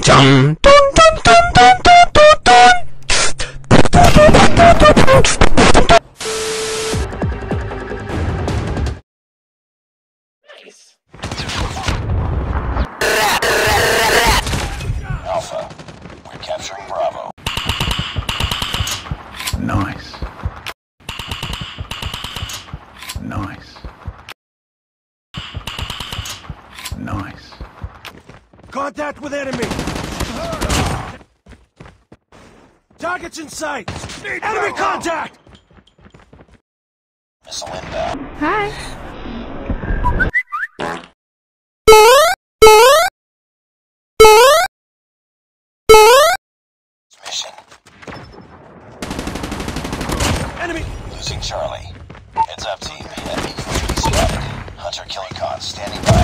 Dun, dun, dun, dun, dun, dun, dun, dun. Alpha, we're capturing Bravo. Nice. Nice. Nice. Contact with enemy! Targets in sight! Enemy contact! Missile inbound. Hi. Mission. Enemy! Losing Charlie. Heads up, team. Enemy UAV spotted. Hunter killing cons standing by.